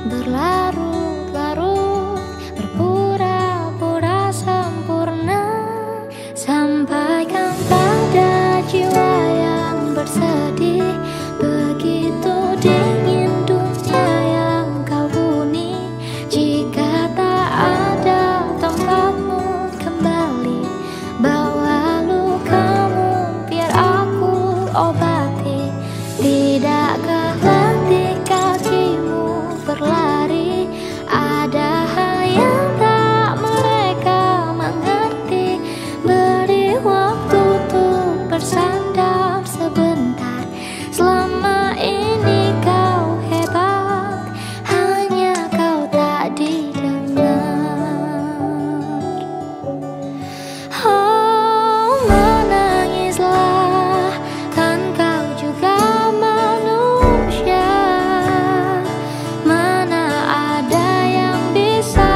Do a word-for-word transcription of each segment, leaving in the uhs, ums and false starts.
berlarut-larut, berpura-pura sempurna. Sampaikan pada jiwa yang bersedih, begitu dingin dunia yang kau huni. Jika tak ada tempatmu kembali, bawa lukamu biar aku obati. Tidakkah letih kakimu berlari, ada yang tak mereka mengerti. Beri waktu untuk bersandar sebentar. Selama ini kau hebat, hanya kau tak didengar. Oh, menangislah, kan kau juga manusia. Mana ada yang bisa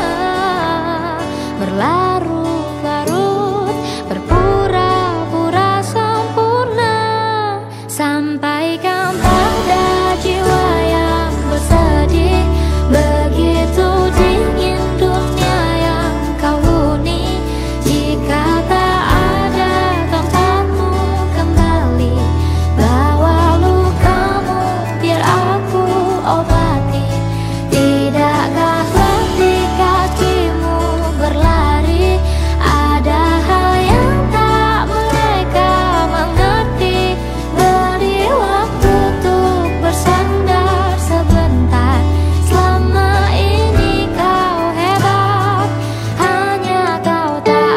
berlarut-larut, berpura-pura sempurna. Sampaikan pada jiwa yang bersedih, begitu dingin dunia yang kau huni. Jika tak ada tempatmu kembali, bawa lukamu biar aku obati. Tidakkah letih kakimu berlari, ada hal yang tak mereka mengerti. Beri waktu untuk bersandar sebentar. Selama ini kau hebat, hanya kau tak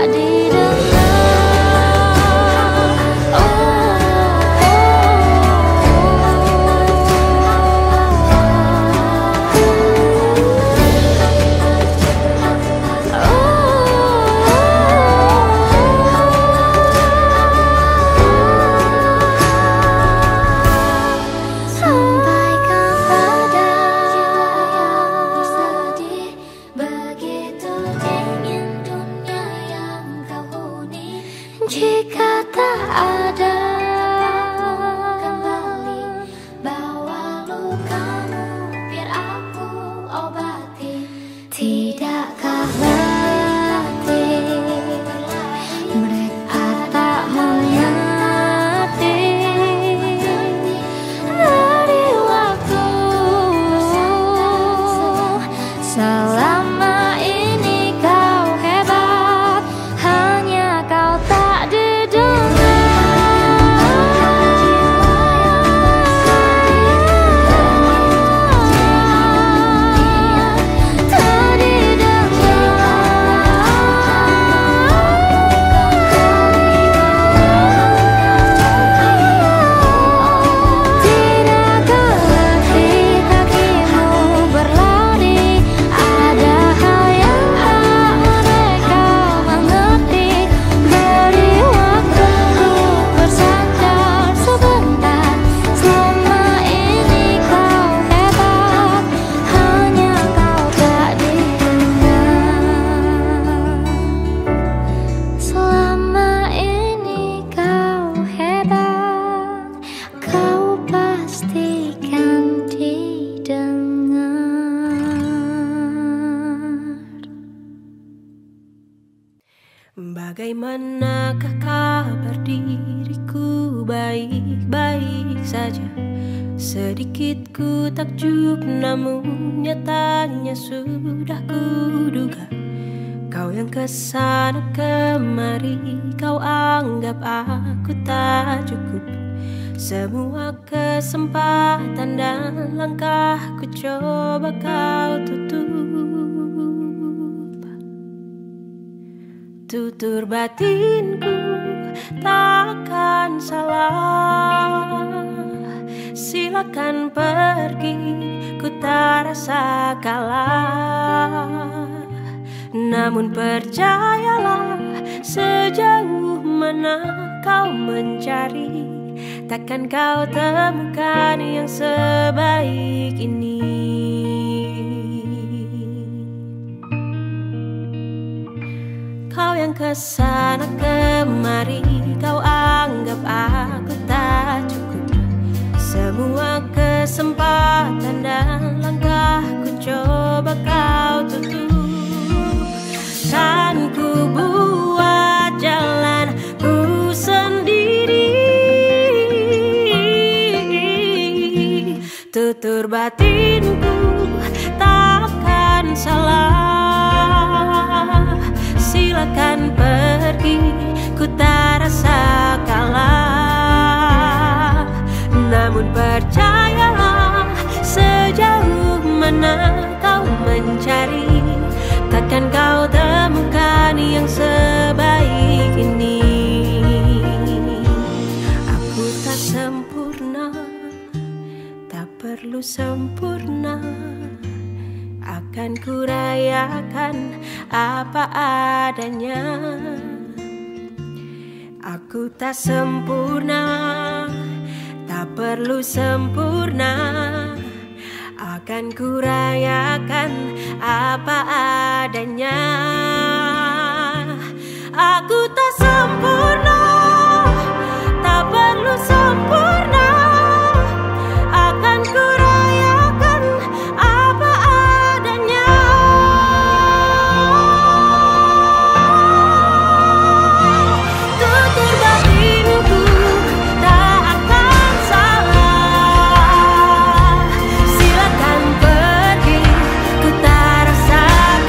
didengar. Oh, sampaikan pada jiwa yang bersedih, begitu dingin dunia yang kau huni. Jika tak ada kembali, bawa lukamu biar aku obati. Tidakkah letih mereka tak mengerti. Beri waktu, selama ini kau hebat, hanya kau tak didengar. Tak didengar. Tidakkah letih kakimu berlari, ada hal yang tak mereka mengerti. Beri waktu untuk bersandar sebentar. Selama ini kau hebat, hanya kau tak didengar. Selama ini kau hebat, kau pastikan didengar. Bagaimanakah kabar diriku? Baik-baik saja. Sedikit ku takjub, namun nyatanya sudah kuduga. Kau yang kesana kemari, kau anggap aku tak cukup. Semua kesempatan dan langkah ku coba kau tutup. Tutur batinku takkan salah. Silakan pergi, ku tak rasa kalah. Namun percayalah, sejauh mana kau mencari, takkan kau temukan yang sebaik ini. Kau yang kesana kemari, kau anggap aku tak cukup. Semua kesempatan dan langkahku Tutur batinku takkan salah. Silakan pergi, ku tak rasa kalah. Namun percayalah, sejauh mana kau mencari, takkan kau temukan yang sebaik ini. Aku tak sempurna, tak perlu sempurna. Akan ku rayakan apa adanya. Aku tak sempurna, tak perlu sempurna. Akan ku rayakan apa adanya. Aku tak sempurna, tak perlu sempurna. Akan ku rayakan apa adanya. Tutur batinku tak akan salah. Silakan pergi, ku tak rasa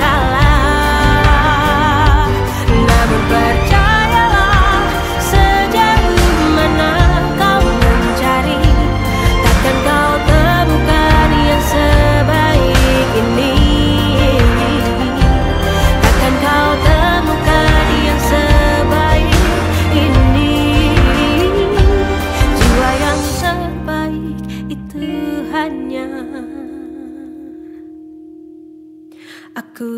kalah. Namun percayalah, sejauh mana kau mencari, takkan kau temukan yang sebaik ini. Takkan kau temukan yang sebaik ini. Jiwa yang terbaik itu hanya aku.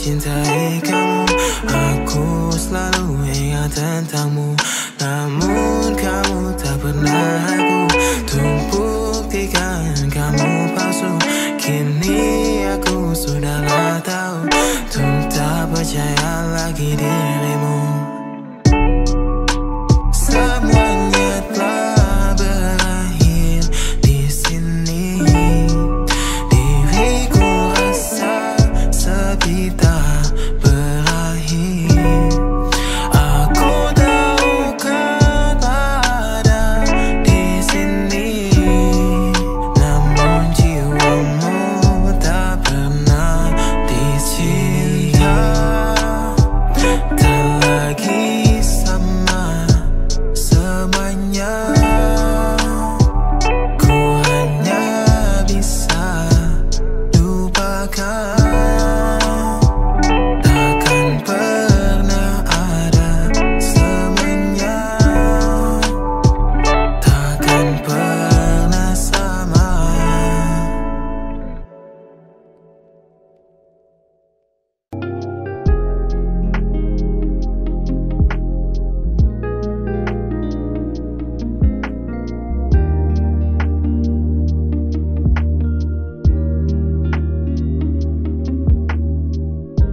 mencintai kamu. Aku selalu ingat tentangmu, namun kamu tak pernah aku untuk buktikan kamu palsu. Kini aku sudahlah tahu untuk tak percaya lagi diri